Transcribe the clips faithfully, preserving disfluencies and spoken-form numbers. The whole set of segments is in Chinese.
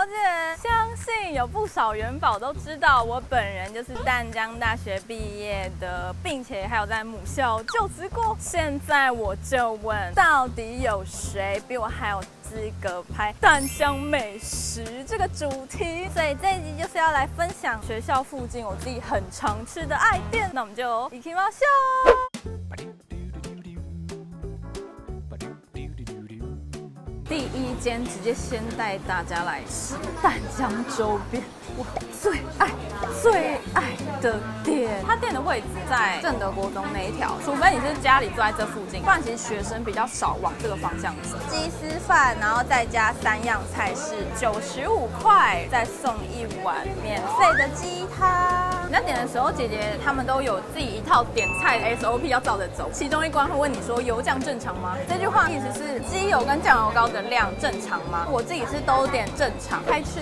姐，相信有不少元宝都知道，我本人就是淡江大学毕业的，并且还有在母校就职过。现在我就问，到底有谁比我还有资格拍淡江美食这个主题？所以这一集就是要来分享学校附近我自己很常吃的爱店。那我们就一起马秀。第一间直接先带大家来吃淡江周边我最爱最爱的店。它店的位置在正德国中那一条，除非你是家里住在这附近，不然其实学生比较少往这个方向走。鸡丝饭，然后再加三样菜是九十五块，再送一碗免费的鸡汤。你在点的时候，姐姐他们都有自己一套点菜的 S O P 要照着走。其中一关会问你说油酱正常吗？这句话意思是鸡油跟酱油膏的量正常吗？我自己是都点正常，开吃。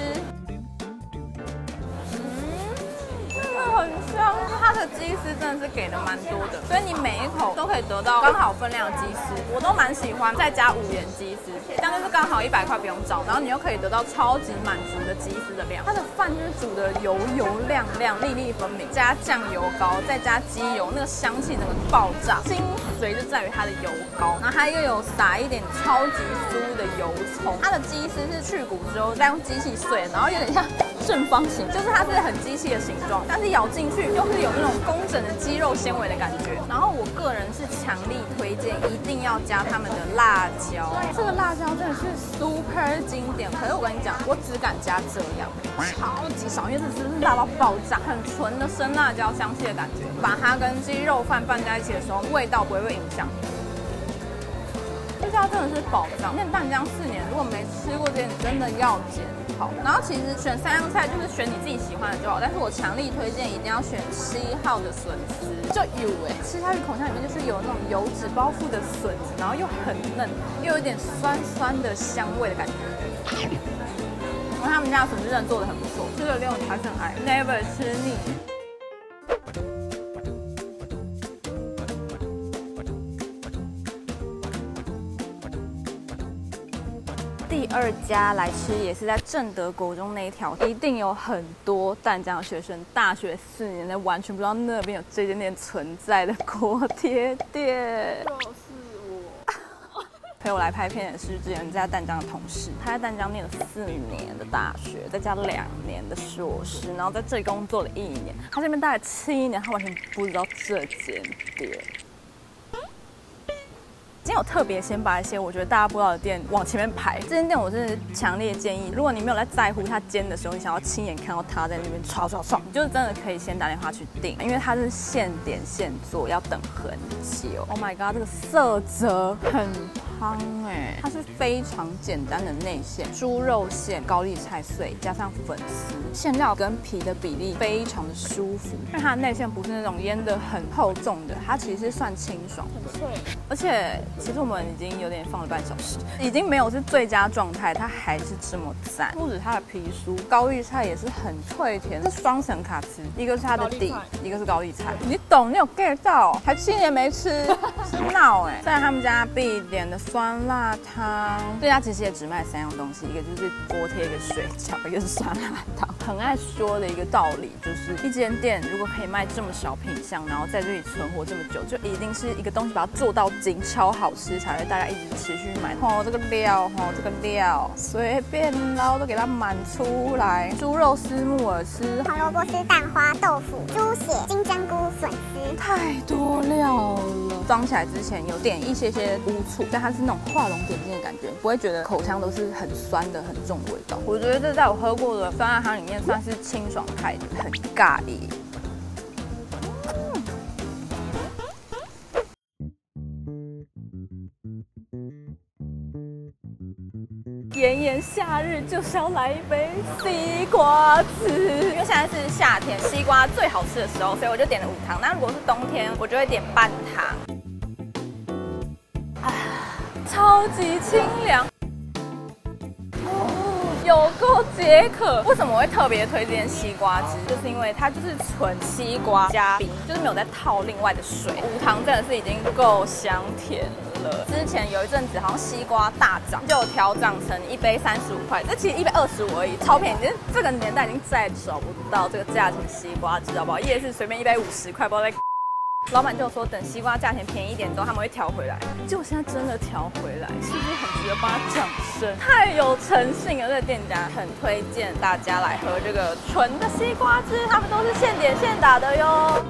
很香，它的鸡丝真的是给的蛮多的，所以你每一口都可以得到刚好分量的鸡丝，我都蛮喜欢。再加五元鸡丝，这样就是刚好一百块不用找，然后你又可以得到超级满足的鸡丝的量。它的饭就是煮的油油亮亮、粒粒分明，加酱油膏，再加鸡油，那个香气整个爆炸。精髓就在于它的油膏，然后它又有撒一点超级酥的油葱。它的鸡丝是去骨之后再用机器碎，然后有点像正方形，就是它是很机器的形状，但是咬进去又是有那种工整的肌肉纤维的感觉。然后我个人是强力推荐一定要加他们的辣椒，这个辣椒真的是 super 经典。可是我跟你讲，我只敢加这样，超级少，因为这真是辣到爆炸，很纯的生辣椒香气的感觉。把它跟鸡肉饭拌在一起的时候，味道不会被影响。这家真的是宝藏，念淡江四年，如果没吃过这间，你真的要检讨。然后其实选三样菜就是选你自己喜欢的就好，但是我强力推荐一定要选七号的笋丝，就有哎，吃下去口腔里面就是有那种油脂包覆的笋子，然后又很嫩，又有一点酸酸的香味的感觉。然后他们家的笋丝真的做的很不错，吃了六你还是很爱 ，never 吃腻。第二家来吃也是在正德国中那一条，一定有很多淡江的学生大学四年内完全不知道那边有这间店存在的锅贴店。就是我。陪我来拍片的是之前在淡江的同事，他在淡江念了四年的大学，再加两年的硕士，然后在这里工作了一年。他这边待了七年，他完全不知道这间店。今天有特别先把一些我觉得大家不知道的店往前面排。这间店我真的强烈建议，如果你没有在在乎它煎的时候，你想要亲眼看到它在那边唰唰唰，你就真的可以先打电话去订，因为它是现点现做，要等很久。Oh my god， 这个色泽很汤哎，它是非常简单的内馅，猪肉馅、高丽菜碎加上粉丝，馅料跟皮的比例非常的舒服，因为它的内馅不是那种腌的很厚重的，它其实是算清爽，很脆，而且。其实我们已经有点放了半小时，已经没有是最佳状态，它还是这么赞。不止它的皮酥，高丽菜也是很脆甜，是双层卡吃，一个是它的底，一个是高丽菜。你懂，你有 get 到？还七年没吃，闹哎！再来他们家必点的酸辣汤，这家其实也只卖三样东西，一个就是锅贴，一个水饺，一个是酸辣汤。很爱说的一个道理就是，一间店如果可以卖这么少品项，然后在这里存活这么久，就一定是一个东西把它做到精，超好。好吃才会大家一直持续买。哦，这个料，哦，这个料，随便捞都给它满出来。猪肉丝、木耳丝、 黄萝卜丝、蛋花、豆腐、猪血、金针菇、笋丝， 太多料了。装起来之前有点一些些乌醋，但它是那种画龙点睛的感觉，不会觉得口腔都是很酸的、很重的味道。我觉得这在我喝过的酸辣汤里面算是清爽派的，很尬意。炎炎夏日就是要来一杯西瓜汁，因为现在是夏天，西瓜最好吃的时候，所以我就点了无糖。那如果是冬天，我就会点半糖。啊，超级清凉，哦，有够解渴。为什么我会特别推荐西瓜汁？就是因为它就是纯西瓜加冰，就是没有再套另外的水。无糖真的是已经够香甜了。 了。之前有一阵子好像西瓜大涨，就有调涨成一杯三十五块，这其实一杯二十五而已，超便宜。这个年代已经再找不到这个价钱西瓜汁，好不好？夜市随便一杯五十块，不知道在。老板就说等西瓜价钱便宜一点之后，他们会调回来。结果现在真的调回来，是不是很值得帮他掌声？太有诚信了，这个店家很推荐大家来喝这个纯的西瓜汁，他们都是现点现打的哟。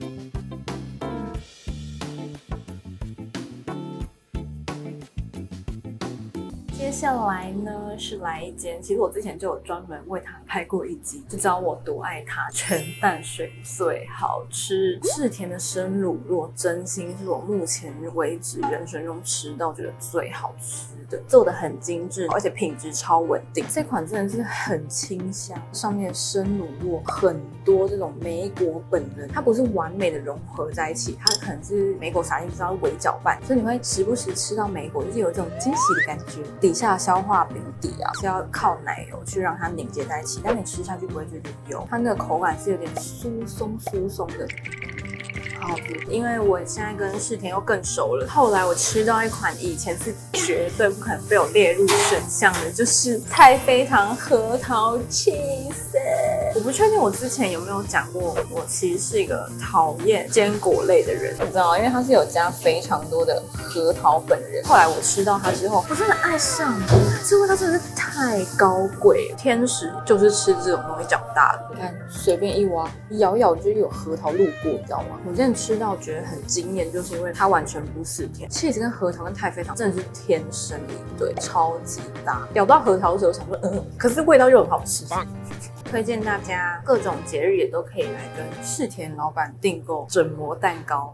接下来呢是来一间，其实我之前就有专门为它拍过一集，就知道我多爱它，全淡水最好吃。世田的生乳酪真心是我目前为止人生中吃到觉得最好吃的，做的很精致，而且品质超稳定。这款真的是很清香，上面生乳酪很多这种莓果本人，它不是完美的融合在一起，它可能是莓果撒进去之后微搅拌，所以你会时不时吃到莓果，就是有这种惊喜的感觉。底下消化饼底啊是要靠奶油去让它凝结在一起，但你吃下去不会觉得油，它那个口感是有点酥松酥松的。好吃，因为我现在跟世田又更熟了。后来我吃到一款以前是绝对不可能被我列入选项的，就是太妃糖核桃 cheese。我不确定我之前有没有讲过，我其实是一个讨厌坚果类的人，你知道吗？因为它是有加非常多的核桃本人。后来我吃到它之后，我真的爱上了，这味道真的是太高贵了。天使就是吃这种东西长大的。你看，随便一挖，一咬咬就有核桃路过，你知道吗？我真的吃到觉得很惊艳，就是因为它完全不是甜 cheese 跟核桃跟太妃糖真的是天生一对，超级搭。咬到核桃的时候想说，嗯，可是味道又很好吃。推荐大家各种节日也都可以来跟世田老板订购整模蛋糕。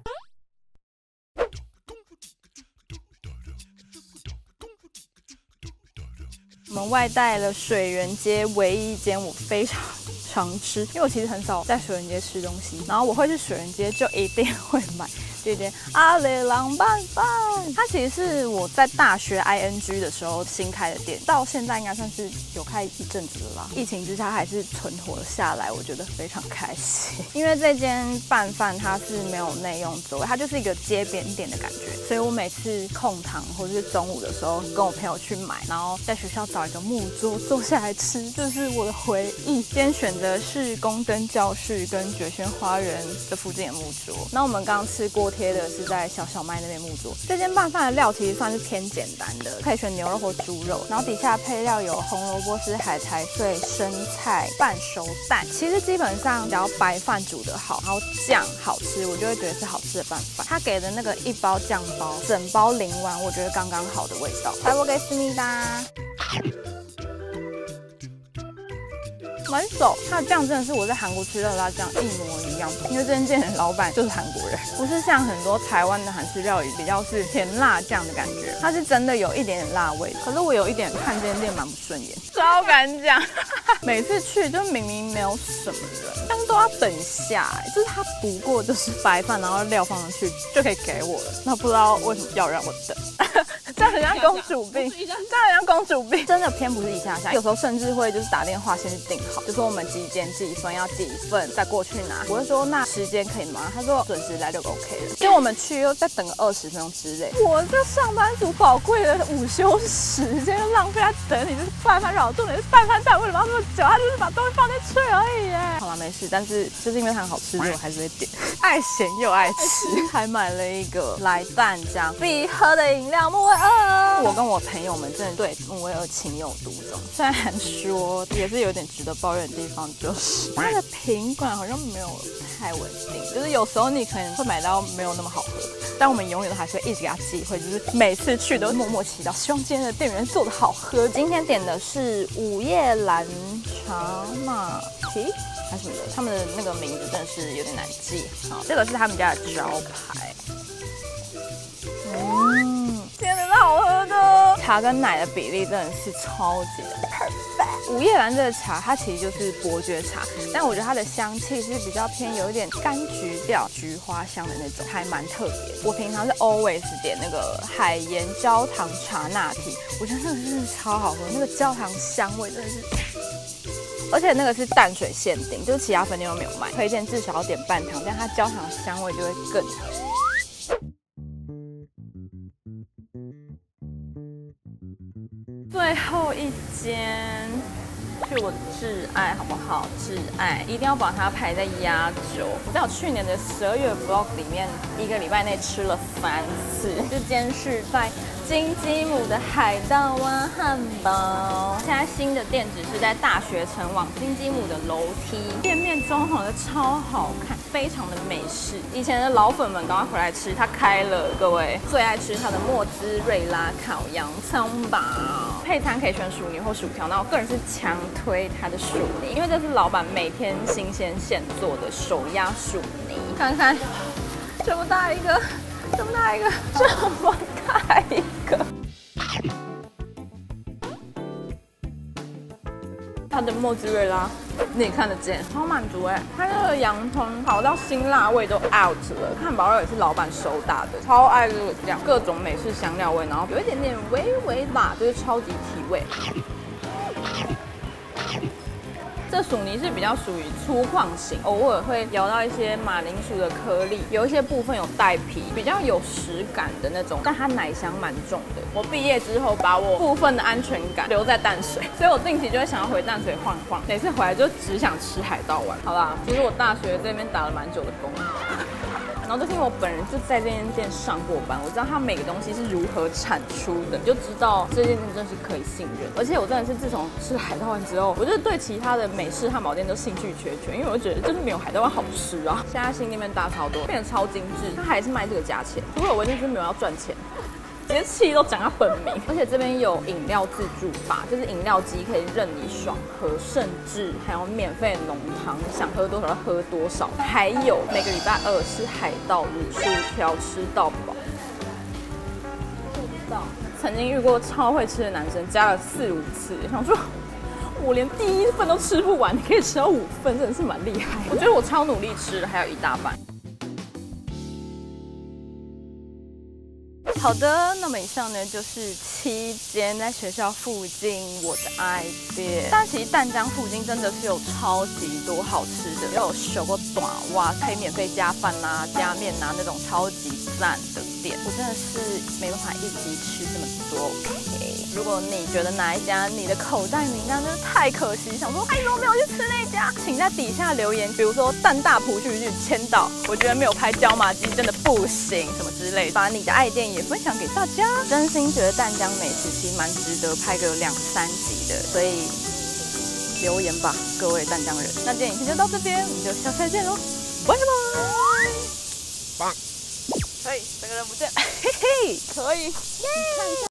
我们外带了水源街唯一一间我非常常吃，因为我其实很少在水源街吃东西，然后我会去水源街就一定会买这间阿里郎拌饭。它其实是我在大学 I N G 的时候新开的店，到现在应该算是有开一阵子了啦。疫情之下还是存活了下来，我觉得非常开心。因为这间拌饭它是没有内用座位，它就是一个街边店的感觉，所以我每次空堂或者是中午的时候跟我朋友去买，然后在学校找一个木桌坐下来吃，这是我的回忆。今天选的是宫灯教室跟觉轩花园这附近的木桌。那我们刚刚吃锅贴的是在小小麦那边木桌。这间拌饭的料其实算是偏简单的，可以选牛肉或猪肉，然后底下配料有红萝卜丝、海苔碎、生菜、半熟蛋。其实基本上只要白饭煮得好，然后酱好吃，我就会觉得是好吃的拌饭。他给的那个一包酱包，整包淋完，我觉得刚刚好的味道。来，我给思密达。蛮手，它的酱真的是我在韩国吃到的辣酱一模一样，因为这间店的老板就是韩国人，不是像很多台湾的韩式料理比较是甜辣酱的感觉，它是真的有一点点辣味。可是我有一点看这间店蛮不顺眼，超敢讲，每次去就明明没有什么人，但是都要等一下、欸，就是它不过就是白饭，然后料放上去就可以给我了，那不知道为什么要让我等。这样很像公主病，这样很像公主病，真的偏不是一下下，有时候甚至会就是打电话先去订好，就说我们几点几分要几份再过去拿。我就说那时间可以吗？他说准时来就 OK 了。结果我们去又再等个二十分钟之类，我这上班族宝贵的午休时间就浪费在等你这个拌饭绕，重点是拌饭蛋为什么要那么久？他就是把东西放进去而已耶。好了没事，但是就是因为它很好吃，所以我还是会点。爱咸又爱吃，还买了一个来淡江必喝的饮料木卫二。我跟我朋友们真的对木卫二情有独钟，虽然说也是有点值得抱怨的地方，就是它的品管好像没有太稳定，就是有时候你可能会买到没有那么好喝，但我们永远都还是会一直给他机会，就是每次去都默默祈祷，希望今天的店员做的好喝。今天点的是午夜蓝茶马蹄还是什么的，他们的那个名字真的是有点难记。好，这个是他们家的招牌。嗯，天哪，好喝的！茶跟奶的比例真的是超级的 perfect。午夜蓝这个茶，它其实就是伯爵茶，但我觉得它的香气是比较偏有一点柑橘调、菊花香的那种，还蛮特别。我平常是 always 点那个海盐焦糖茶拿铁，我觉得那个真的超好喝，那个焦糖香味真的是。而且那个是淡水限定，就是其他分店都没有卖。推荐至少要点半糖，这样它焦糖香味就会更好。 最后一间。是我的挚爱，好不好？挚爱一定要把它排在压轴。我在我去年的十二月 vlog 里面，一个礼拜内吃了三次。这间是在金鸡母的海盗湾汉堡。现在新的店址是在大学城往金鸡母的楼梯，店面装潢的超好看，非常的美式。以前的老粉们赶快回来吃，它开了，各位最爱吃它的莫兹瑞拉烤洋葱堡。配餐可以选薯泥或薯条，那我个人是强推它的薯泥，因为这是老板每天新鲜现做的手压薯泥。看看，这么大一个，这么大一个，这么大一个。它的莫兹瑞拉你也看得见，超满足哎！它那个洋葱好到辛辣味都 out 了，汉堡肉也是老板手打的，超爱这个酱，各种美式香料味，然后有一点点微微辣，就是超级提味。这薯泥是比较属于粗犷型，偶尔会咬到一些马铃薯的颗粒，有一些部分有带皮，比较有实感的那种，但它奶香蛮重的。我毕业之后，把我部分的安全感留在淡水，所以我定期就会想要回淡水晃一晃，每次回来就只想吃海盗丸。好啦，其实我大学这边打了蛮久的工。然后就是因为我本人就在这间店上过班，我知道它每个东西是如何产出的，你就知道这间店真的是可以信任。而且我真的是自从吃海盗丸之后，我就对其他的美式汉堡店都兴趣缺缺，因为我就觉得就是没有海盗丸好吃啊。现在新店面大超多，变得超精致，它还是卖这个价钱，除非我真的是没有要赚钱。直接气都讲它本名，而且这边有饮料自助吧，就是饮料机可以任你爽喝，甚至还有免费的浓汤，想喝多少就喝多少。还有每个礼拜二是海盗日，薯条吃到饱。不知道，曾经遇过超会吃的男生，加了四五次，想说我连第一份都吃不完，你可以吃到五份，真的是蛮厉害。我觉得我超努力吃了，还有一大半。好的，那么以上呢就是七间在学校附近我的爱店。但其实淡江附近真的是有超级多好吃的，也有手过短哇，可以免费加饭呐、加面呐、那种超级赞的店。我真的是没办法一集吃这么多 ，OK。如果你觉得哪一家你的口袋名单真的太可惜，想说哎怎么没有去吃那家，请在底下留言，比如说淡大埔去去签到，我觉得没有拍椒麻鸡真的不行，什么之类的，把你的爱店也分享给大家。真心觉得淡江美食其实蛮值得拍个两三集的，所以留言吧，各位淡江人。那今天影片就到这边，我们就下次再见喽，拜拜。棒，可以，整个人不见，嘿嘿，可以，耶。